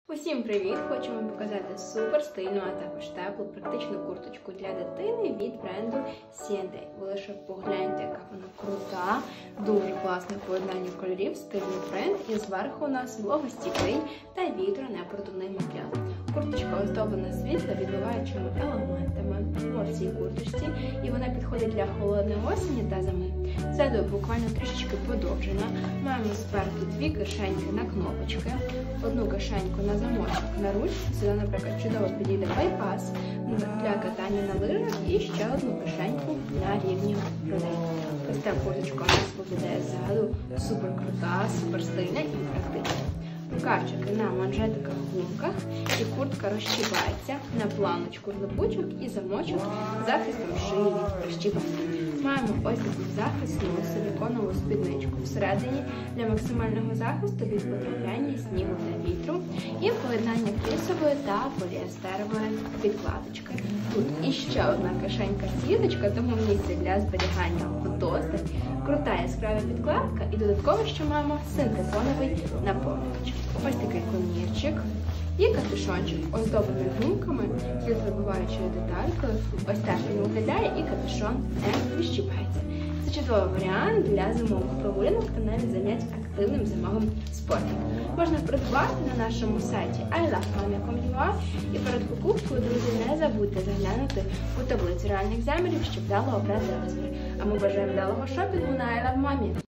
Усім привіт! Хочу вам показати супер стильну, а також теплу, практичну курточку для дитини від бренду C&A. Ви лише погляньте, яка вона крута, дуже класне поєднання кольорів, стильний принт, і зверху у нас вологостійкий та вітронепродувний матеріал. Курточка оздоблена світло відбиваючими елементами по всій курточці, і вона підходить для холодної осені та зими. Ззаду буквально трішечки подовжена. Маємо спереду дві кишеньки на кнопочки, одну кишеньку на замочок на ручку. Сюди, наприклад, чудово підійде байпас для катання на лижах, і ще одну кишеньку на рівні грудей. Ось та курточка у нас виглядає ззаду супер крута, супер стильна і практична. Рукавчики на манжетиках-гумках, і куртка розщіпається на планочку липучок і замочок з захистом шиї від розщіпання. Маємо ось таку захисну силіконову спідничку всередині для максимального захисту від потрапляння снігу та вітру, і поєднання флісової та поліестерової підкладочки. Тут іще одна кишенька-сіточка, тому місце для зберігання досить. Крута яскрава підкладка, і додатково ще маємо синтепоновий наповнювач. Ось такий комірчик і капюшончик, оздоблений гумками, світловибиваючою деталькою. Ось так він виглядає, і капюшон не відщіпається. Це чудовий варіант для зимових прогулянок та навіть занять активним зимовим спортом. Можна придбати на нашому сайті ilovemami.com.ua, і перед покупкою, друзі, не забудьте заглянути у таблицю реальних замірів, щоб вдало обрати розмір. А ми бажаємо вдалого шопінгу на I Love Mommy!